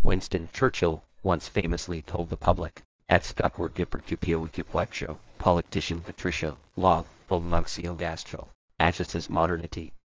Winston Churchill once famously told the public, at Scupward Gippercupio politician Patricia, law, Volmaxio Gastro, Ashes modernity.